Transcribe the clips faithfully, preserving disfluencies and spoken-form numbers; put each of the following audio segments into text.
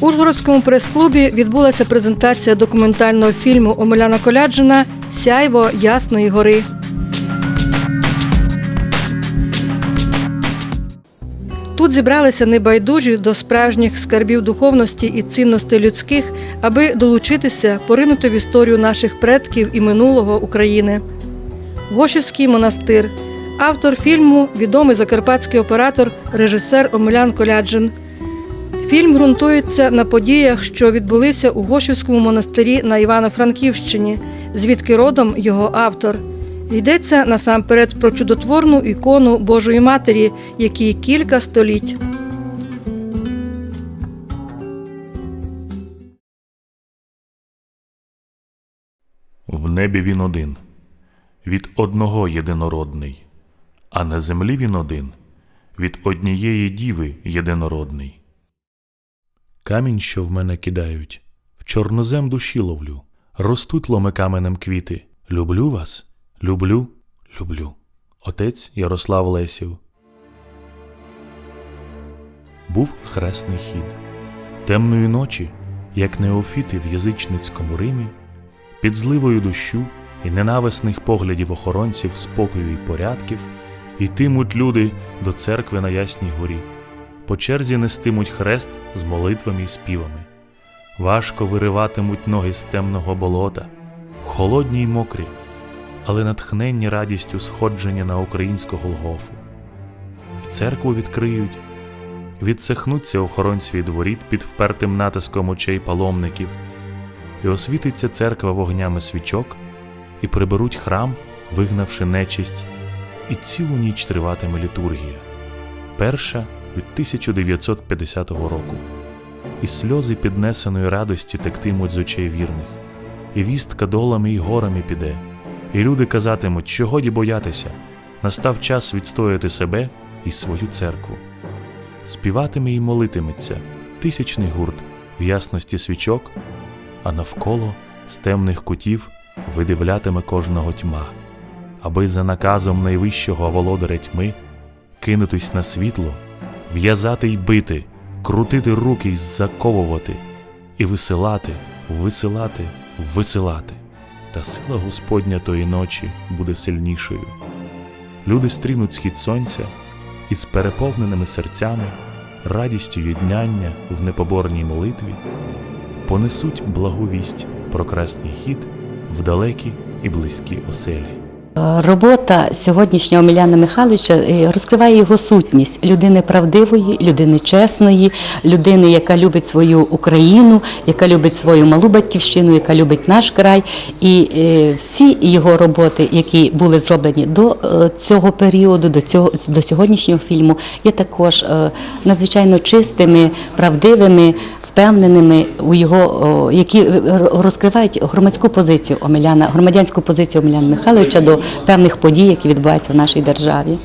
В Ужгородському прес-клубі відбулася презентація документального фільму Омеляна Коляджина «Сяйво Ясної гори». Тут зібралися небайдужі до справжніх скарбів духовності і цінностей людських, аби долучитися, поринути в історію наших предків і минулого України. Гошівський монастир. Автор фільму – відомий закарпатський оператор, режисер Омелян Коляджин. Фільм ґрунтується на подіях, що відбулися у Гошівському монастирі на Івано-Франківщині, звідки родом його автор. Йдеться насамперед про чудотворну ікону Божої Матері, якій кілька століть. В небі він один, від одного єдинородний, а на землі він один, від однієї діви єдинородний. Камінь, що в мене кидають, в чорнозем душі ловлю, ростуть ломи каменем квіти. Люблю вас, люблю, люблю. Отець Ярослав Лесів. Був хресний хід. Темної ночі, як неофіти в язичницькому Римі, під зливою дощу і ненависних поглядів охоронців спокою і порядків, йтимуть люди до церкви на Ясній горі. По черзі нестимуть хрест з молитвами і співами. Важко вириватимуть ноги з темного болота, холодні й мокрі, але натхненні радістю сходження на українську Голгофу. І церкву відкриють, відсихнуться охоронці від воріт під впертим натиском очей паломників, і освітиться церква вогнями свічок, і приберуть храм, вигнавши нечисть, і цілу ніч триватиме літургія. Перша від тисяча дев'ятсот п'ятдесятого року. І сльози піднесеної радості тектимуть з очей вірних, і вістка долами й горами піде, і люди казатимуть, що годі боятися, настав час відстояти себе і свою церкву. Співатиме і молитиметься тисячний гурт в ясності свічок, а навколо з темних кутів видивлятиме кожного тьма, аби за наказом найвищого володаря тьми кинутись на світло, в'язати й бити, крутити руки й заковувати, і висилати, висилати, висилати. Та сила Господня тої ночі буде сильнішою. Люди стрінуть схід сонця і з переповненими серцями, радістю єднання в непоборній молитві понесуть благу вість про кресний хід в далекі і близькі оселі. Робота сьогоднішнього Омеляна Михайловича розкриває його сутність людини правдивої, людини чесної, людини, яка любить свою Україну, яка любить свою малу батьківщину, яка любить наш край. І всі його роботи, які були зроблені до цього періоду, до цього, до сьогоднішнього фільму, є також надзвичайно чистими, правдивими, впевненими у його, які розкривають громадську позицію Омеляна, громадянську позицію Омеляна Михайловича до певних подій, які відбуваються в нашій державі.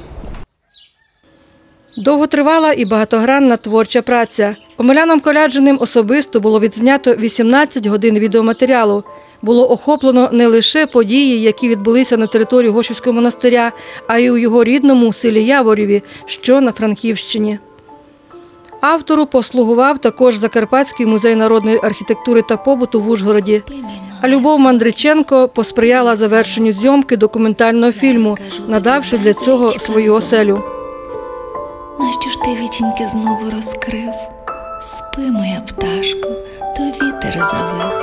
Довготривала і багатогранна творча праця. Омеляном Коляджиним особисто було відзнято вісімнадцять годин відеоматеріалу. Було охоплено не лише події, які відбулися на території Гошівського монастиря, а й у його рідному селі Яворіві, що на Франківщині. Автору послугував також Закарпатський музей народної архітектури та побуту в Ужгороді. А Любов Мандриченко посприяла завершенню зйомки документального фільму, надавши для цього свою оселю. Нащо ж ти віченьки знову розкрив? Спи, моя пташко, то вітер завив.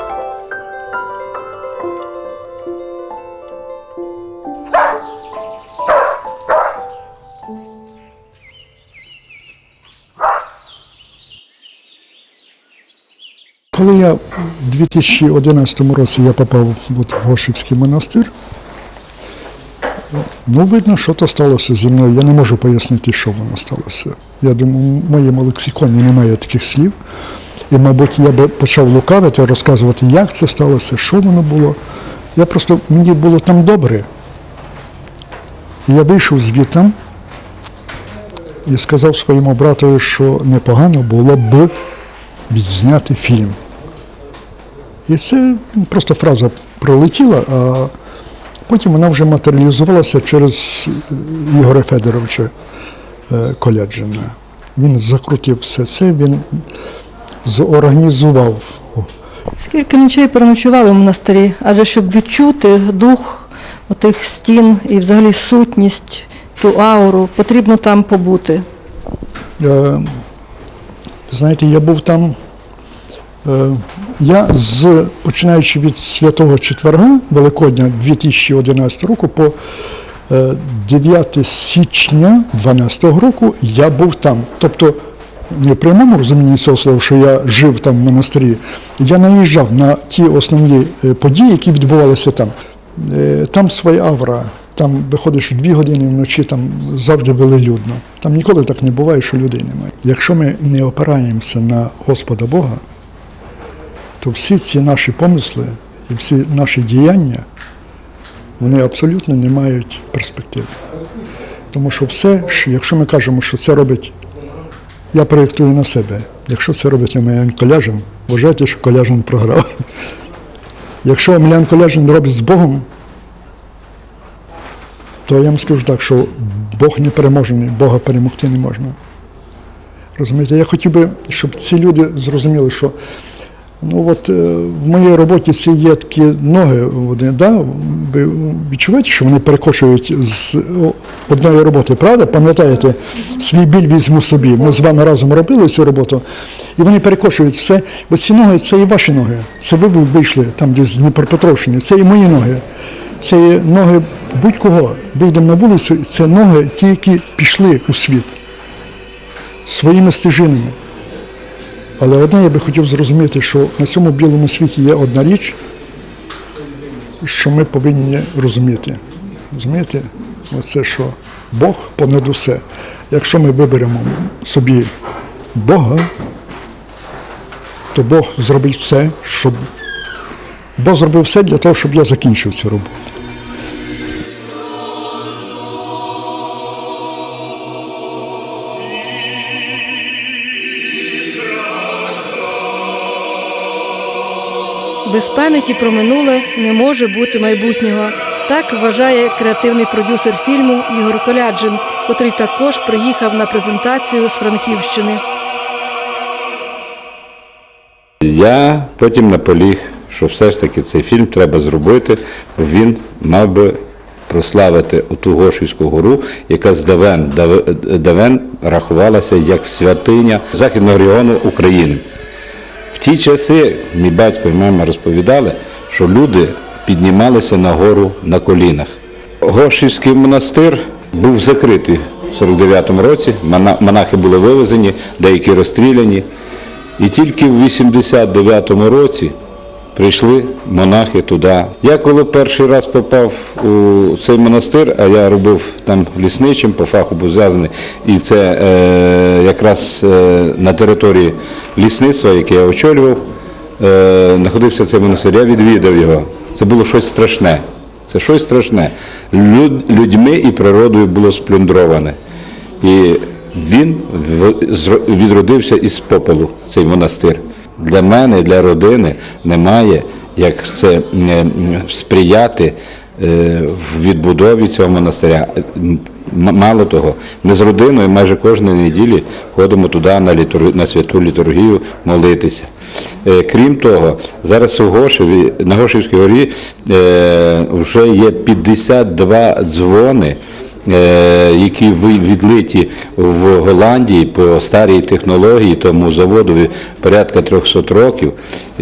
Коли я в дві тисячі одинадцятому році я попав в Гошівський монастир, ну, видно, що то сталося зі мною. Я не можу пояснити, що воно сталося. Я думаю, в моєму лексиконі немає таких слів. І, мабуть, я би почав лукавити, розказувати, як це сталося, що воно було. Я просто, мені було там добре. І я вийшов звідти і сказав своєму братові, що непогано було б відзняти фільм. І це просто фраза пролетіла, а потім вона вже матеріалізувалася через Ігоря Федоровича Коляджина. Він закрутив все це, він зорганізував. Скільки ночей переночували в монастирі? Адже щоб відчути дух отих стін і взагалі сутність, ту ауру, потрібно там побути. Е, знаєте, я був там, е, я з, починаючи від Святого Четверга, Великодня дві тисячі одинадцятого року, по е, дев'яте січня дванадцятого року я був там. Тобто, не в прямому розумінні цього слова, що я жив там в монастирі, я наїжджав на ті основні події, які відбувалися там. Там своя авра, там виходиш дві години вночі, там завжди велелюдно. Там ніколи так не буває, що людей немає. Якщо ми не опираємося на Господа Бога, то всі ці наші помисли і всі наші діяння, вони абсолютно не мають перспективи. Тому що все, якщо ми кажемо, що це робить, я проєктую на себе, якщо це робить Омелян Коляжин, вважайте, що Коляжин програв. Якщо Омелян Коляжин робить з Богом, то я вам скажу так, що Бог не переможений, Бога перемогти не можна. Розумієте, я хотів би, щоб ці люди зрозуміли, що ну от в моїй роботі ці є такі ноги, вони, да, ви відчуваєте, що вони перекочують з одної роботи, правда? Пам'ятаєте, свій біль візьму собі. Ми з вами разом робили цю роботу, і вони перекочують все. Бо ці ноги – це і ваші ноги. Це ви вийшли там десь з Дніпропетровщини, це і мої ноги. Це ноги будь-кого. Вийдемо на вулицю, це ноги ті, які пішли у світ своїми стежинами. Але одне я би хотів зрозуміти, що на цьому білому світі є одна річ, що ми повинні розуміти. Розумієте? Оце, що Бог понад усе. Якщо ми виберемо собі Бога, то Бог зробить все, щоб... Бог зробив все для того, щоб я закінчив цю роботу. Без пам'яті про минуле не може бути майбутнього. Так вважає креативний продюсер фільму Ігор Коляджин, котрий також приїхав на презентацію з Франківщини. Я потім наполіг, що все ж таки цей фільм треба зробити, бо він мав би прославити оту Гошівську гору, яка з давен, давен рахувалася як святиня Західного регіону України. В ті часи мій батько і мама розповідали, що люди піднімалися на гору на колінах. Гошівський монастир був закритий в сорок дев'ятому році, монахи були вивезені, деякі розстріляні. І тільки в вісімдесят дев'ятому році прийшли монахи туди. Я коли перший раз попав у цей монастир, а я робив там лісничим, по фаху був зв'язаний, і це е, якраз е, на території лісництва, яке я очолював, е, знаходився цей монастир, я відвідав його. Це було щось страшне. Це щось страшне. Люд, людьми і природою було сплюндроване. І він відродився із попелу, цей монастир. Для мене, для родини немає, як це сприяти в відбудові цього монастиря. Мало того, ми з родиною майже кожної неділі ходимо туди на, літург... на святу літургію молитися. Крім того, зараз у Гошеві, на Гошівській горі вже є п'ятдесят два дзвони, які відлиті в Голландії по старій технології, тому заводові порядка трьохсот років.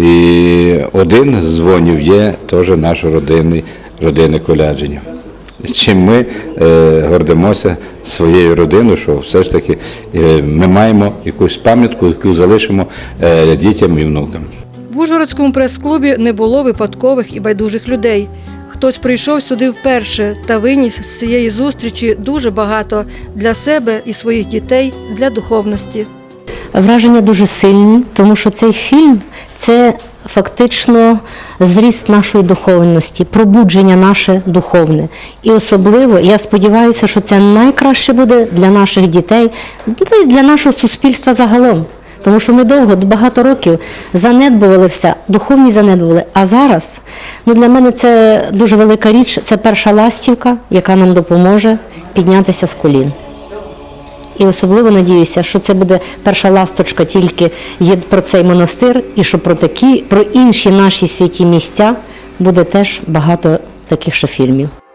І один з дзвонів є теж наш родинний, родини Коляджинів. Чим ми е, гордимося своєю родиною, що все ж таки е, ми маємо якусь пам'ятку, яку залишимо е, дітям і внукам. В Ужгородському прес-клубі не було випадкових і байдужих людей. Хтось прийшов сюди вперше та виніс з цієї зустрічі дуже багато для себе і своїх дітей, для духовності. Враження дуже сильні, тому що цей фільм – це фактично зріст нашої духовності, пробудження наше духовне. І особливо, я сподіваюся, що це найкраще буде для наших дітей, і для нашого суспільства загалом. Тому що ми довго, багато років занедбували все, духовні занедбували. А зараз, ну для мене це дуже велика річ, це перша ластівка, яка нам допоможе піднятися з колін. І особливо надіюся, що це буде перша ласточка тільки є про цей монастир, і що про такі, про інші наші святі місця буде теж багато таких ще фільмів.